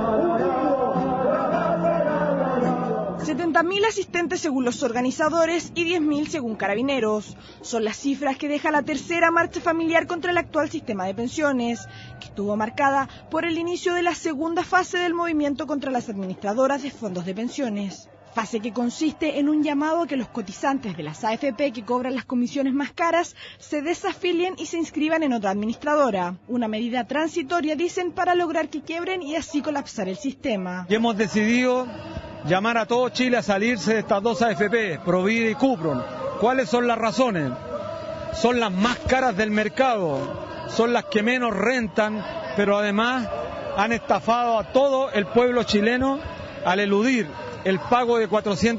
70.000 asistentes según los organizadores y 10.000 según Carabineros. Son las cifras que deja la tercera marcha familiar contra el actual sistema de pensiones, que estuvo marcada por el inicio de la segunda fase del movimiento contra las administradoras de fondos de pensiones. Fase que consiste en un llamado a que los cotizantes de las AFP que cobran las comisiones más caras se desafilien y se inscriban en otra administradora. Una medida transitoria, dicen, para lograr que quiebren y así colapsar el sistema. Y hemos decidido llamar a todo Chile a salirse de estas dos AFP, Provida y Cuprum. ¿Cuáles son las razones? Son las más caras del mercado, son las que menos rentan, pero además han estafado a todo el pueblo chileno al eludir el pago de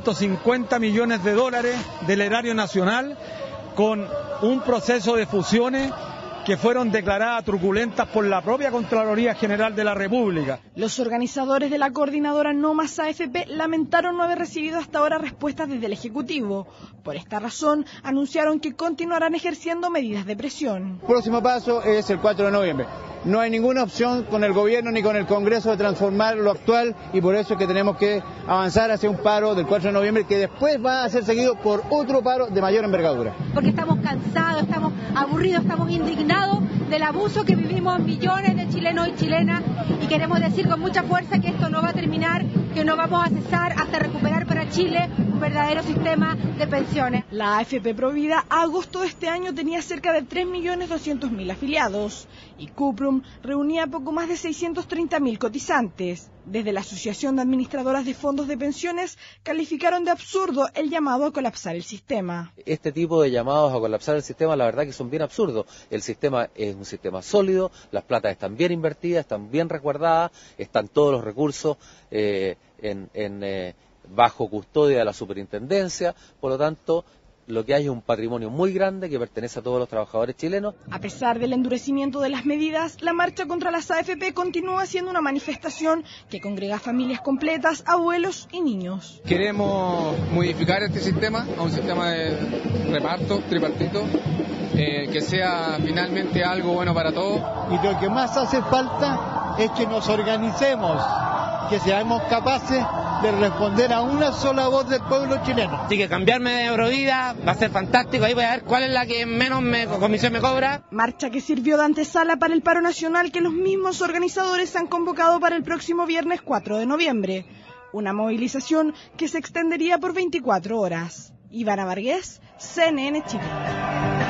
450 millones de dólares del erario nacional con un proceso de fusiones que fueron declaradas truculentas por la propia Contraloría General de la República. Los organizadores de la coordinadora No Más AFP lamentaron no haber recibido hasta ahora respuestas desde el Ejecutivo. Por esta razón, anunciaron que continuarán ejerciendo medidas de presión. El próximo paso es el 4 de noviembre. No hay ninguna opción con el gobierno ni con el Congreso de transformar lo actual y por eso es que tenemos que avanzar hacia un paro del 4 de noviembre que después va a ser seguido por otro paro de mayor envergadura. Porque estamos cansados, estamos aburridos, estamos indignados del abuso que vivimos millones de chilenos y chilenas y queremos decir con mucha fuerza que esto no va a terminar, que no vamos a cesar hasta recuperar para Chile un verdadero sistema de pensiones. La AFP Provida a agosto de este año tenía cerca de 3.200.000 afiliados y Cuprum reunía poco más de 630.000 cotizantes. Desde la Asociación de Administradoras de Fondos de Pensiones calificaron de absurdo el llamado a colapsar el sistema. Este tipo de llamados a colapsar el sistema, la verdad que son bien absurdos. El sistema es un sistema sólido, las platas están bien invertidas, están bien resguardadas, están todos los recursos bajo custodia de la superintendencia, por lo tanto lo que hay es un patrimonio muy grande que pertenece a todos los trabajadores chilenos. A pesar del endurecimiento de las medidas, la marcha contra las AFP continúa siendo una manifestación que congrega familias completas, abuelos y niños. Queremos modificar este sistema a un sistema de reparto tripartito, que sea finalmente algo bueno para todos. Y lo que más hace falta es que nos organicemos, que seamos capaces de responder a una sola voz del pueblo chileno. Así que cambiarme de Provida va a ser fantástico, ahí voy a ver cuál es la que menos comisión me cobra. Marcha que sirvió de antesala para el paro nacional que los mismos organizadores han convocado para el próximo viernes 4 de noviembre. Una movilización que se extendería por 24 horas. Ivana Vargas, CNN Chile.